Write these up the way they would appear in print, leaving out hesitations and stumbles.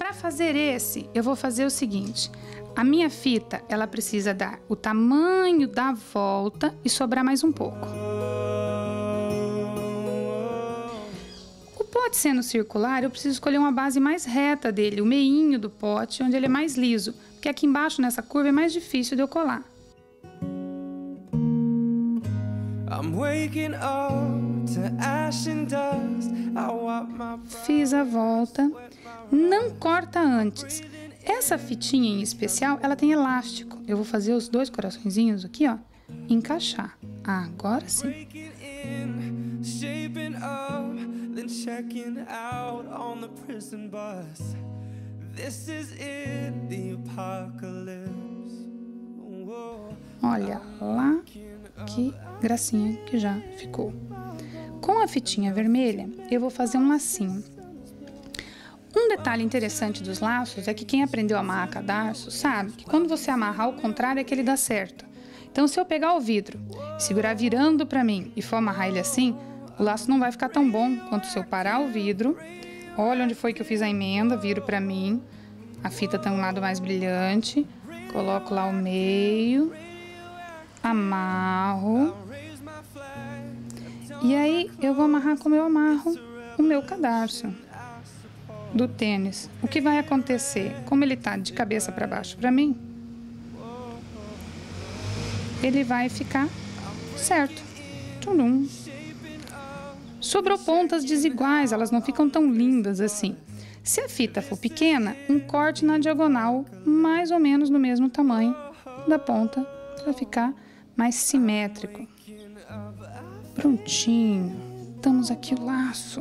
Para fazer esse, eu vou fazer o seguinte. A minha fita, ela precisa dar o tamanho da volta e sobrar mais um pouco. O pote sendo circular, eu preciso escolher uma base mais reta dele, o meinho do pote, onde ele é mais liso, porque aqui embaixo nessa curva é mais difícil de eu colar. Fiz a volta, não corta antes. Essa fitinha em especial, ela tem elástico. Eu vou fazer os dois coraçõezinhos aqui, ó, encaixar. Agora sim. Olha lá que gracinha que já ficou. Com a fitinha vermelha, eu vou fazer um lacinho. Um detalhe interessante dos laços é que quem aprendeu a amarrar cadarço sabe que quando você amarrar ao contrário é que ele dá certo. Então, se eu pegar o vidro, segurar virando para mim e for amarrar ele assim, o laço não vai ficar tão bom quanto se eu parar o vidro. Olha onde foi que eu fiz a emenda, viro para mim, a fita tem um lado mais brilhante, coloco lá o meio, amarro. E aí eu vou amarrar como eu amarro o meu cadarço do tênis. O que vai acontecer? Como ele tá de cabeça para baixo para mim, ele vai ficar certo. Tchum. Sobrou pontas desiguais, elas não ficam tão lindas assim. Se a fita for pequena, um corte na diagonal, mais ou menos no mesmo tamanho da ponta, para ficar mais simétrico. Prontinho. Estamos aqui o laço.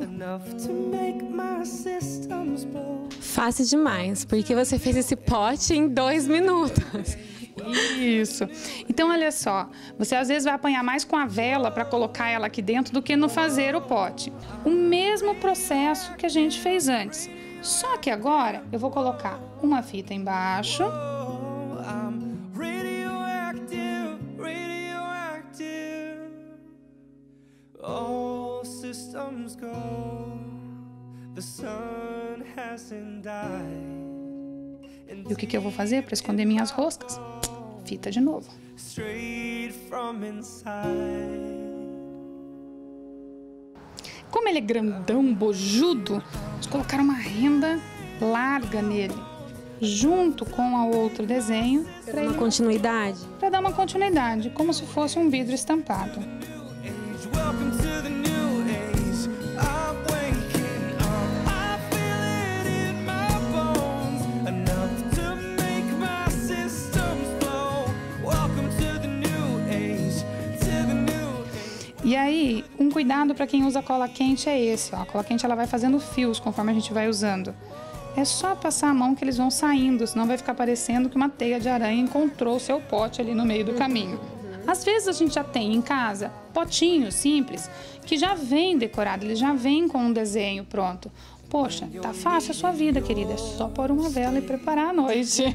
Fácil demais, porque você fez esse pote em 2 minutos. Isso. Então, olha só, você às vezes vai apanhar mais com a vela para colocar ela aqui dentro do que no fazer o pote. O mesmo processo que a gente fez antes. Só que agora eu vou colocar uma fita embaixo. E o que eu vou fazer para esconder minhas roscas? Fita de novo. Como ele é grandão, bojudo, eles colocaram uma renda larga nele, junto com a outro desenho. Para dar uma continuidade? Para dar uma continuidade, como se fosse um vidro estampado. E aí, um cuidado para quem usa cola quente é esse, ó. A cola quente ela vai fazendo fios conforme a gente vai usando. É só passar a mão que eles vão saindo, senão vai ficar parecendo que uma teia de aranha encontrou o seu pote ali no meio do caminho. Às vezes a gente já tem em casa potinhos simples que já vem decorado, ele já vem com um desenho pronto. Poxa, tá fácil a sua vida, querida, é só pôr uma vela e preparar a noite.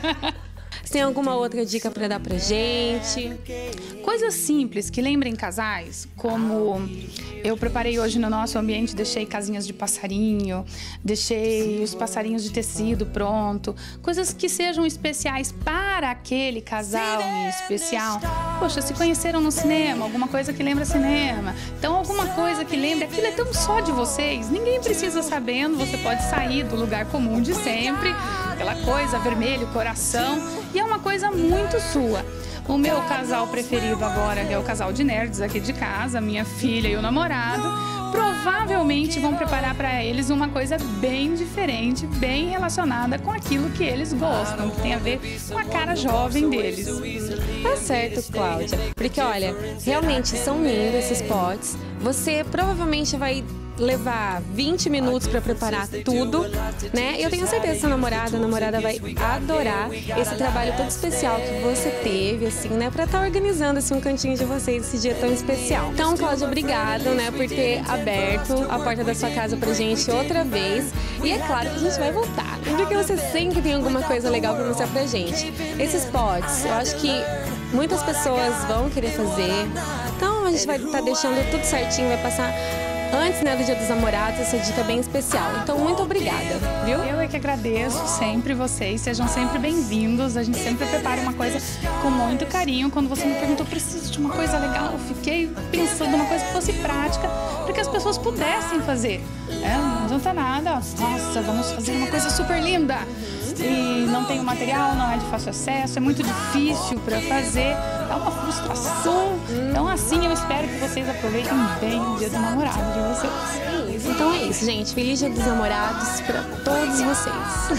Você tem alguma outra dica para dar pra gente? Coisas simples que lembrem casais, como eu preparei hoje no nosso ambiente, deixei casinhas de passarinho, deixei os passarinhos de tecido pronto, coisas que sejam especiais para aquele casal em especial. Poxa, se conheceram no cinema, alguma coisa que lembra cinema, então alguma coisa que lembre, aquilo é tão só de vocês, ninguém precisa sabendo, você pode sair do lugar comum de sempre, aquela coisa vermelho, coração, e é uma coisa muito sua. O meu casal preferido agora é o casal de nerds aqui de casa, minha filha e o namorado. Provavelmente vão preparar para eles uma coisa bem diferente, bem relacionada com aquilo que eles gostam, que tem a ver com a cara jovem deles. Tá certo, Cláudia. Porque, olha, realmente são lindos esses potes. Você provavelmente vai levar 20 minutos para preparar tudo, né? E eu tenho certeza que a namorada vai adorar esse trabalho todo especial que você teve, assim, né? Para estar organizando, assim, um cantinho de vocês esse dia tão especial. Então, Cláudia, obrigada, né? Por ter aberto a porta da sua casa pra gente outra vez. E é claro que a gente vai voltar, porque você sempre tem alguma coisa legal para mostrar pra gente. Esses potes, eu acho que muitas pessoas vão querer fazer. Então, a gente vai estar deixando tudo certinho, vai passar antes, né, do Dia dos Namorados, essa dica bem especial. Então, muito obrigada, viu? Eu é que agradeço sempre vocês, sejam sempre bem-vindos. A gente sempre prepara uma coisa com muito carinho. Quando você me perguntou, preciso de uma coisa legal, eu fiquei pensando numa coisa que fosse prática, para que as pessoas pudessem fazer. Não adianta nada, nossa, vamos fazer uma coisa super linda. E não tem o material, não é de fácil acesso, é muito difícil para fazer, dá uma frustração. Então, assim, eu espero que vocês aproveitem bem o Dia do Namorado de vocês. Então é isso, gente. Feliz Dia dos Namorados para todos vocês.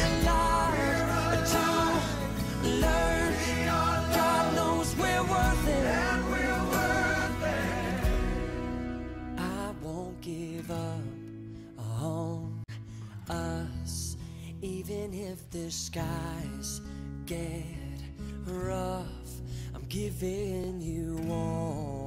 Even if the skies get rough, I'm giving you all